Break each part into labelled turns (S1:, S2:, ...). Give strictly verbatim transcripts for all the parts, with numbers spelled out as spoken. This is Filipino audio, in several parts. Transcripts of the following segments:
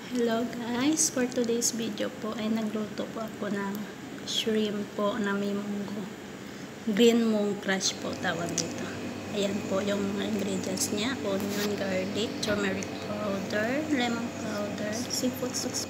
S1: Hello guys, for today's video po ay nagluto po ako ng shrimp po na may munggo. Green mung crush po tawag dito. Ayan po yung mga ingredients niya: onion, garlic, turmeric powder, lemon powder, seafood sauce.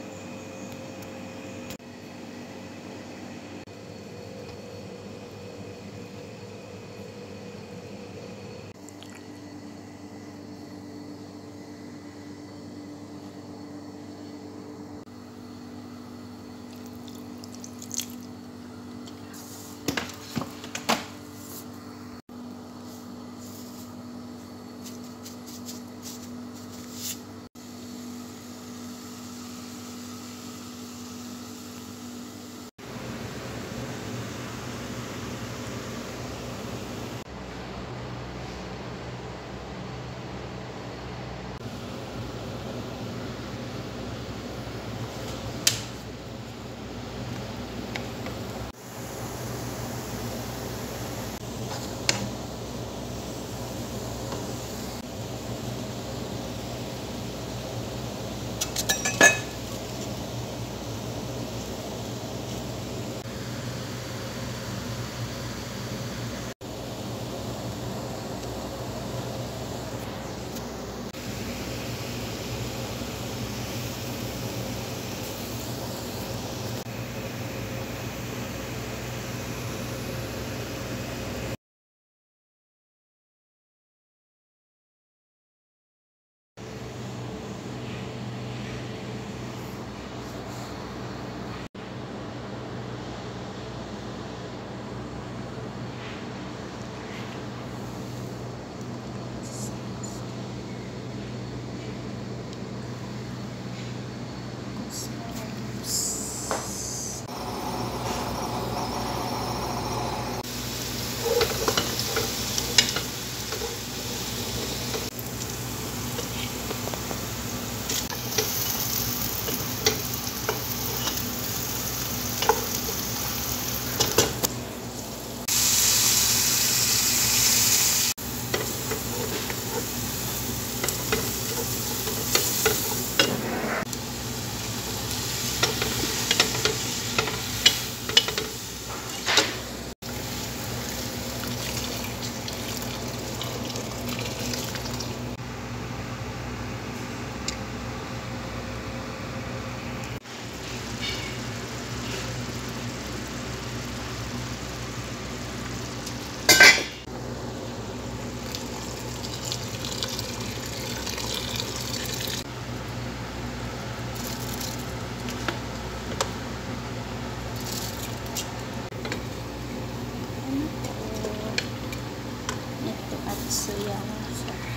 S1: Soya sauce.